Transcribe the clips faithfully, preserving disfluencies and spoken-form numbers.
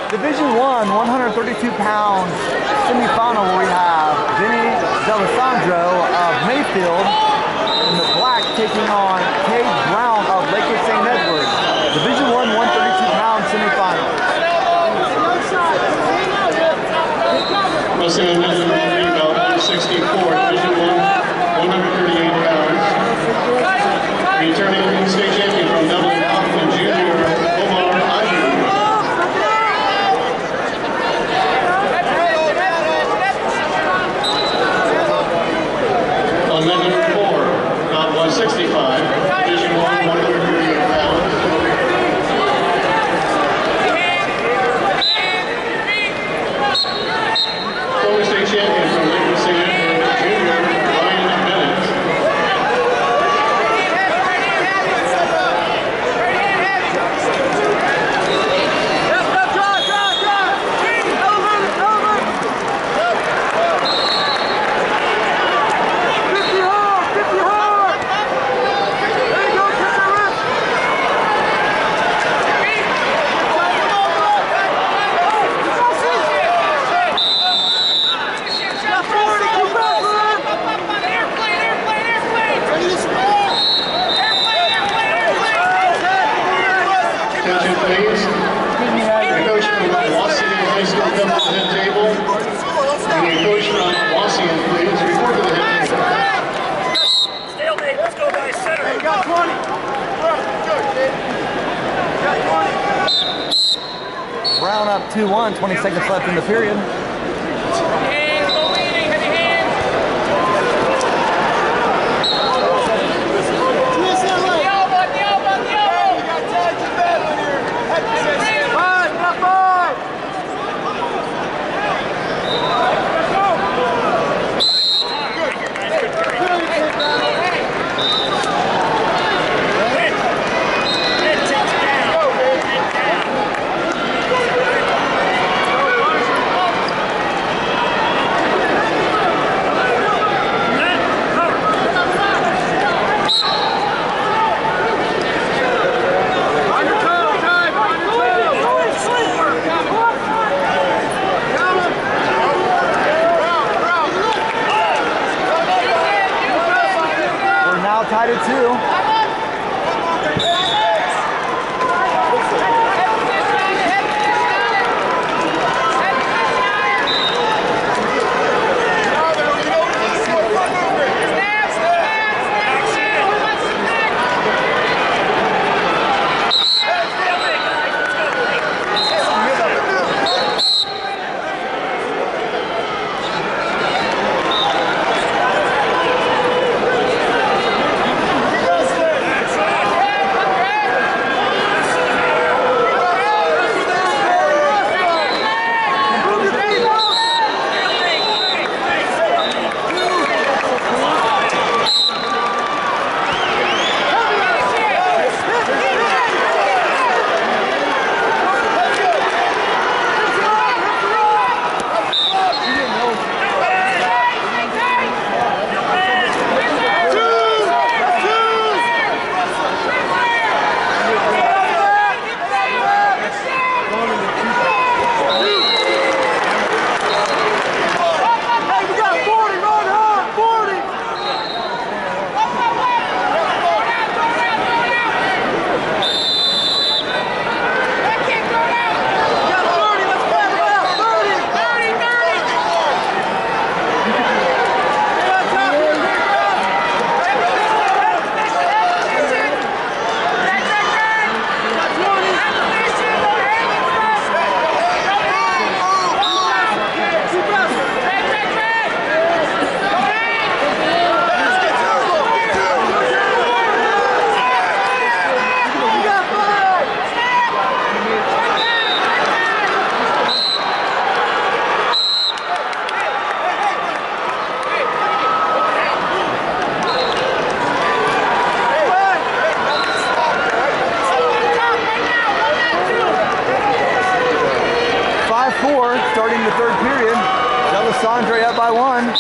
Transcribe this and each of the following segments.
Division one, one hundred thirty-two pounds semifinal where we have Vinny D'Alessandro of Mayfield in the black taking on Cade Brown of Lakewood Saint Edward. Division one, one hundred thirty-two pound semifinal. Wrestling in Division one rebound, one sixty-four, Division one, one hundred thirty-eight pounds. Returning state champion from Dublin, Kaufman Junior, Omar Aju. On leg number four, about one sixty-five, Division one, one hundred thirty-eight pounds. Former state champion from Lakewood Saint Edward Junior, Ryan Bennett. Attention please. The coach from Wauseon High School come to the head table. And the coach from Wauseon, please, report to the head table. Stalemate, let's go by center. Hey, you got twenty. Good, kid. You got twenty. Brown up two one, twenty seconds left in the period. Hands, low leaning, heavy hands. Twist that leg. The elbow, the elbow, the elbow. You got time to battle in here. Five, got five. Tied at two. Starting the third period, D'Alessandro up by one.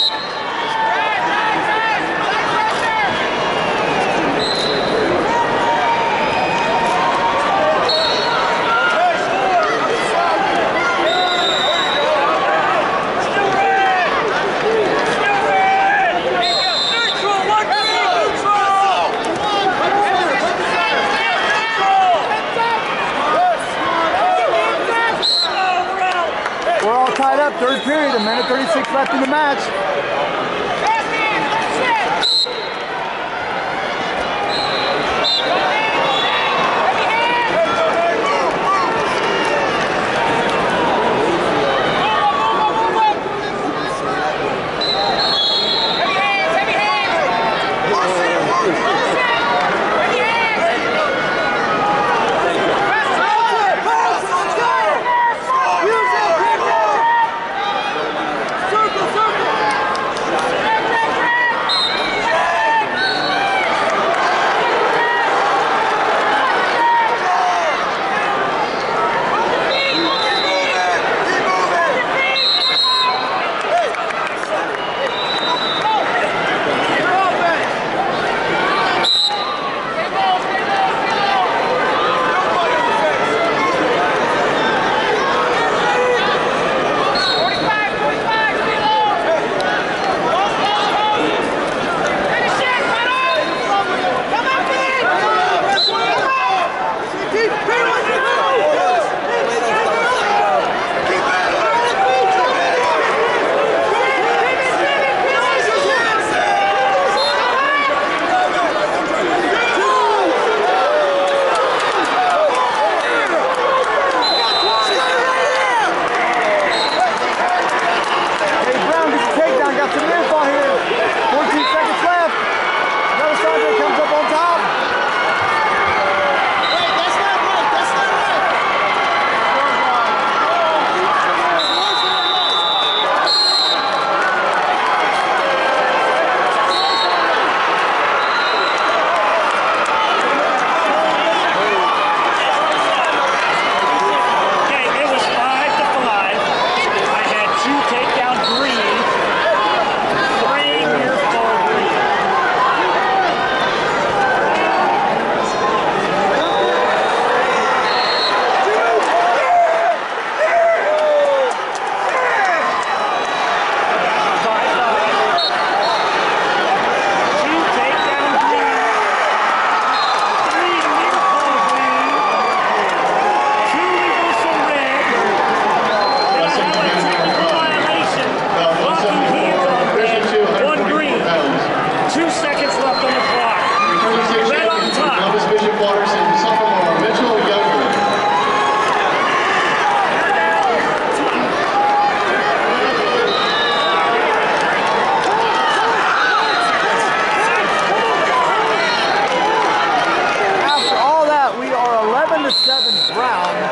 left, third period, a minute thirty-six left in the match. seventh round.